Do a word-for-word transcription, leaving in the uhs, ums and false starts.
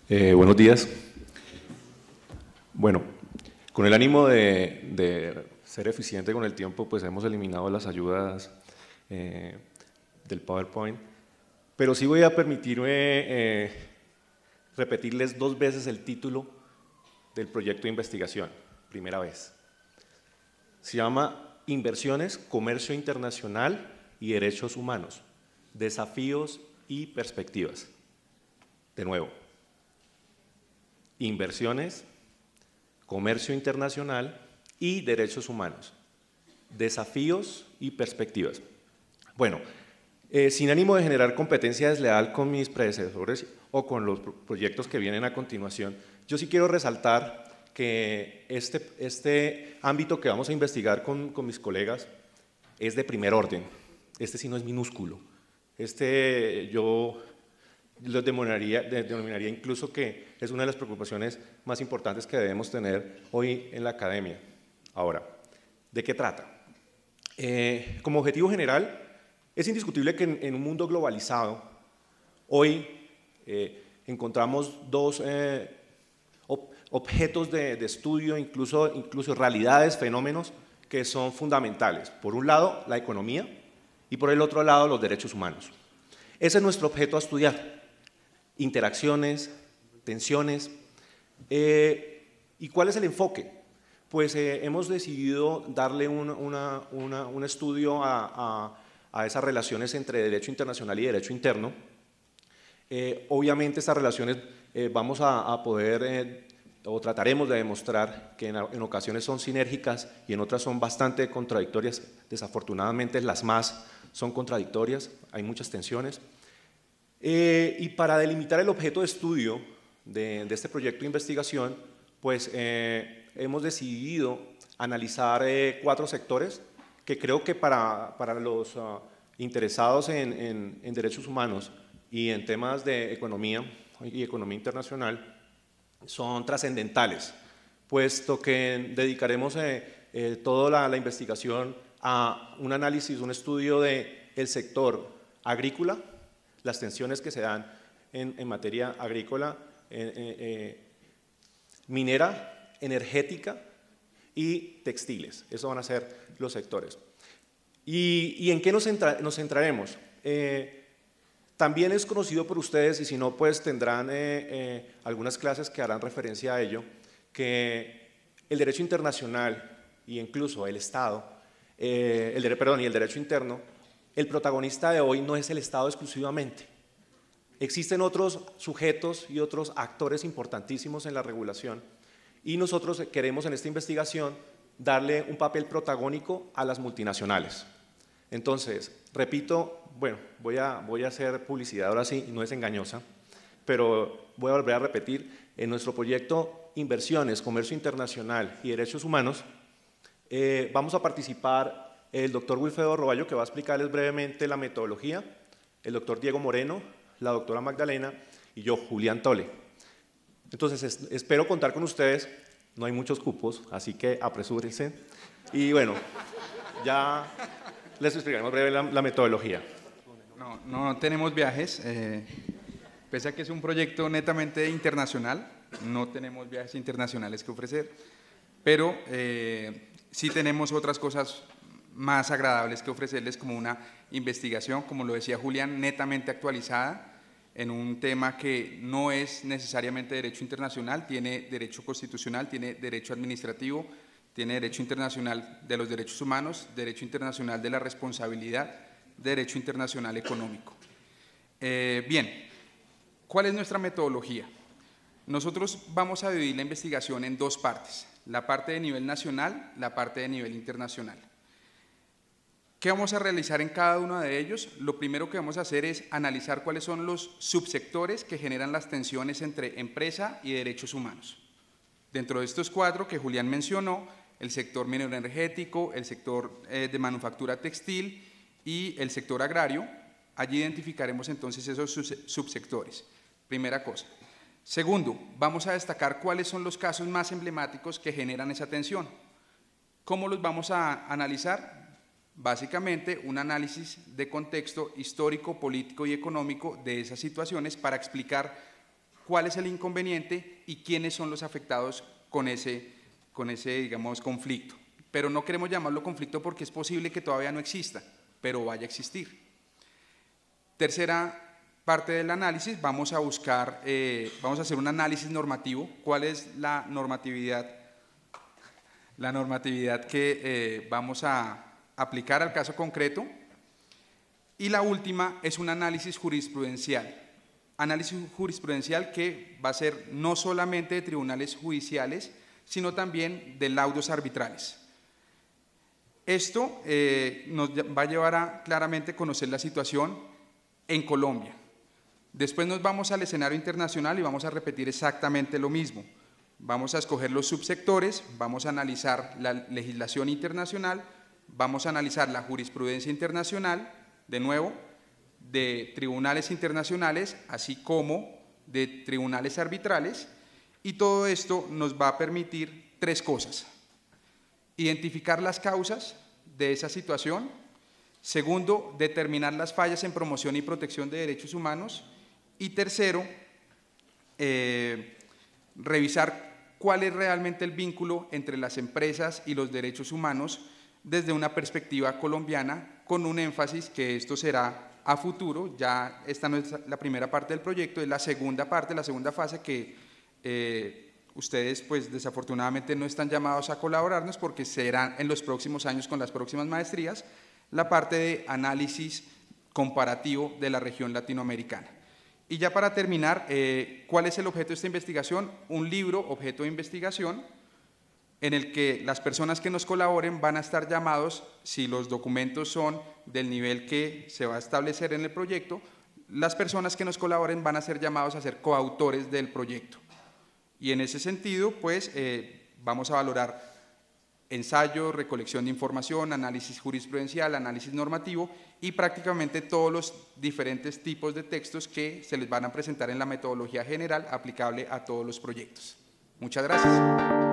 Eh, buenos días. Bueno, con el ánimo de, de ser eficiente con el tiempo, pues hemos eliminado las ayudas eh, del PowerPoint, pero sí voy a permitirme eh, repetirles dos veces el título del proyecto de investigación, primera vez. Se llama Inversiones, Comercio Internacional y Derechos Humanos, Desafíos y Perspectivas. De nuevo, Inversiones, Comercio Internacional y Derechos Humanos, Desafíos y Perspectivas. Bueno, eh, sin ánimo de generar competencia desleal con mis predecesores o con los proyectos que vienen a continuación, yo sí quiero resaltar que este, este ámbito que vamos a investigar con, con mis colegas es de primer orden. Este sí no es minúsculo. Este yo lo denominaría, denominaría incluso que es una de las preocupaciones más importantes que debemos tener hoy en la academia. Ahora, ¿de qué trata? Eh, como objetivo general, es indiscutible que en, en un mundo globalizado, hoy eh, encontramos dos eh, ob, objetos de, de estudio, incluso, incluso realidades, fenómenos que son fundamentales. Por un lado, la economía y por el otro lado, los derechos humanos. Ese es nuestro objeto a estudiar. Interacciones, tensiones. Eh, ¿Y cuál es el enfoque? Pues eh, hemos decidido darle un, una, una, un estudio a, a, a esas relaciones entre derecho internacional y derecho interno. Eh, obviamente estas relaciones eh, vamos a, a poder, eh, o trataremos de demostrar que en, en ocasiones son sinérgicas y en otras son bastante contradictorias. Desafortunadamente las más son contradictorias, hay muchas tensiones. Eh, y para delimitar el objeto de estudio de, de este proyecto de investigación, pues eh, hemos decidido analizar eh, cuatro sectores que creo que para, para los uh, interesados en, en, en derechos humanos y en temas de economía y economía internacional son trascendentales, puesto que dedicaremos eh, eh, toda la, la investigación a un análisis, un estudio del sector agrícola, las tensiones que se dan en, en materia agrícola, eh, eh, minera, energética y textiles. Esos van a ser los sectores. ¿Y, y en qué nos, centra, nos centraremos? Eh, también es conocido por ustedes, y si no, pues tendrán eh, eh, algunas clases que harán referencia a ello, que el derecho internacional e incluso el Estado, eh, el, perdón, y el derecho interno, el protagonista de hoy no es el Estado exclusivamente. Existen otros sujetos y otros actores importantísimos en la regulación y nosotros queremos en esta investigación darle un papel protagónico a las multinacionales. Entonces, repito, bueno, voy a, voy a hacer publicidad ahora sí, no es engañosa, pero voy a volver a repetir, en nuestro proyecto Inversiones, Comercio Internacional y Derechos Humanos, eh, vamos a participar el doctor Wilfredo Roballo, que va a explicarles brevemente la metodología, el doctor Diego Moreno, la doctora Magdalena y yo, Julián Tole. Entonces, es, espero contar con ustedes, no hay muchos cupos, así que apresúrense. Y bueno, ya les explicaremos breve la, la metodología. No, no tenemos viajes, eh, pese a que es un proyecto netamente internacional, no tenemos viajes internacionales que ofrecer, pero eh, sí tenemos otras cosas más agradables que ofrecerles, como una investigación, como lo decía Julián, netamente actualizada en un tema que no es necesariamente derecho internacional, tiene derecho constitucional, tiene derecho administrativo, tiene derecho internacional de los derechos humanos, derecho internacional de la responsabilidad, derecho internacional económico. Eh, bien, ¿cuál es nuestra metodología? Nosotros vamos a dividir la investigación en dos partes, la parte de nivel nacional, la parte de nivel internacional. ¿Qué vamos a realizar en cada uno de ellos? Lo primero que vamos a hacer es analizar cuáles son los subsectores que generan las tensiones entre empresa y derechos humanos. Dentro de estos cuatro que Julián mencionó, el sector minero energético, el sector eh, de manufactura textil y el sector agrario, allí identificaremos entonces esos subsectores. Primera cosa. Segundo, vamos a destacar cuáles son los casos más emblemáticos que generan esa tensión. ¿Cómo los vamos a analizar? Básicamente, un análisis de contexto histórico, político y económico de esas situaciones para explicar cuál es el inconveniente y quiénes son los afectados con ese, con ese, digamos, conflicto. Pero no queremos llamarlo conflicto porque es posible que todavía no exista, pero vaya a existir. Tercera parte del análisis, vamos a buscar, eh, vamos a hacer un análisis normativo. ¿Cuál es la normatividad? La normatividad que eh, vamos a aplicar al caso concreto. Y la última es un análisis jurisprudencial. Análisis jurisprudencial que va a ser no solamente de tribunales judiciales, sino también de laudos arbitrales. Esto eh, nos va a llevar a claramente conocer la situación en Colombia. Después nos vamos al escenario internacional y vamos a repetir exactamente lo mismo. Vamos a escoger los subsectores, vamos a analizar la legislación internacional, vamos a analizar la jurisprudencia internacional, de nuevo, de tribunales internacionales, así como de tribunales arbitrales, y todo esto nos va a permitir tres cosas: identificar las causas de esa situación, segundo, determinar las fallas en promoción y protección de derechos humanos, y tercero, eh, revisar cuál es realmente el vínculo entre las empresas y los derechos humanos desde una perspectiva colombiana, con un énfasis que esto será a futuro. Ya esta no es la primera parte del proyecto, es la segunda parte, la segunda fase que eh, ustedes pues desafortunadamente no están llamados a colaborarnos porque serán en los próximos años con las próximas maestrías, la parte de análisis comparativo de la región latinoamericana. Y ya para terminar, eh, ¿cuál es el objeto de esta investigación? Un libro objeto de investigación en el que las personas que nos colaboren van a estar llamados, si los documentos son del nivel que se va a establecer en el proyecto, las personas que nos colaboren van a ser llamados a ser coautores del proyecto. Y en ese sentido, pues, eh, vamos a valorar ensayo, recolección de información, análisis jurisprudencial, análisis normativo y prácticamente todos los diferentes tipos de textos que se les van a presentar en la metodología general aplicable a todos los proyectos. Muchas gracias.